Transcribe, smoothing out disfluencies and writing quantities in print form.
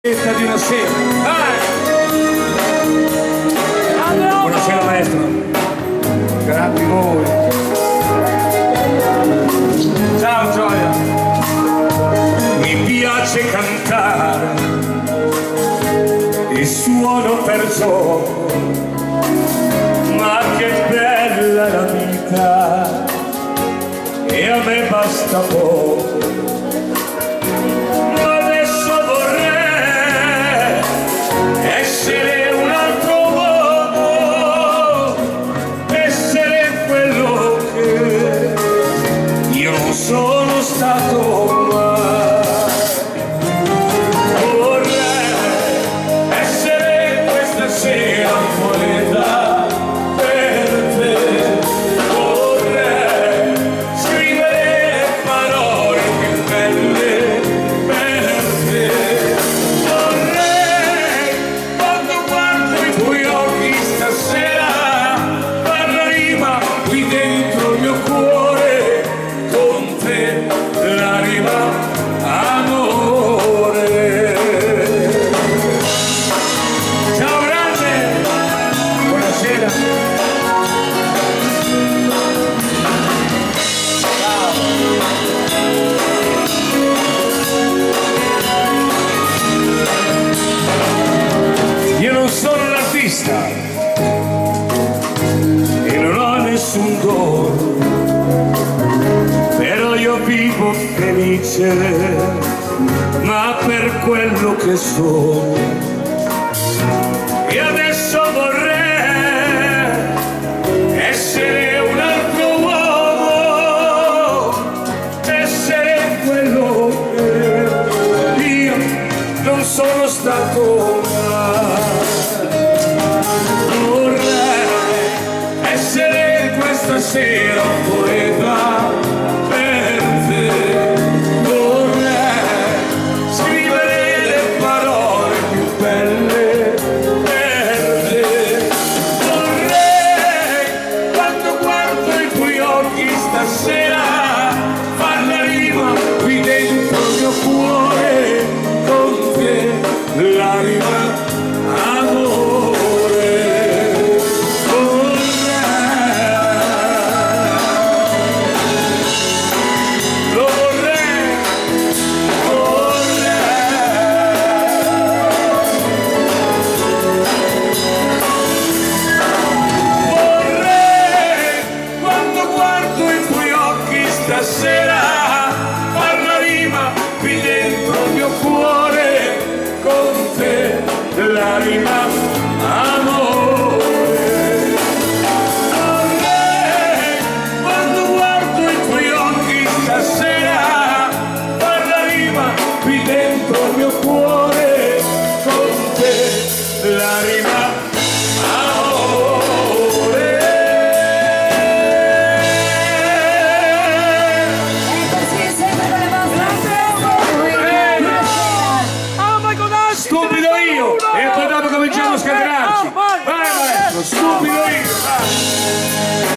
Di una sera. Buonasera maestro. Grazie a voi. Ciao Gioia. Mi piace cantare e suono per gioco, ma che bella la vita e a me basta poco. Essere un altro uomo, essere quello che io non sono stato mai. Vorrei essere questa sera un poeta per te. Vorrei scrivere parole più belle per te. Stasera parla rima qui dentro il mio cuore, con te la rima amore. Ciao grande, buonasera. Ciao. Io non sono un artista e non ho nessun dono, però io vivo felice, ma per quello che sono. E adesso vorrei essere un altro uomo, essere quello che io non sono stato mai. Stasera un poeta per te. Vorrei scrivere le parole più belle per te. Vorrei, quando guardo i tuoi occhi stasera, far la rima qui dentro il mio cuore, con te la rima amore. Stasera parla rima qui dentro il mio cuore, con te la rima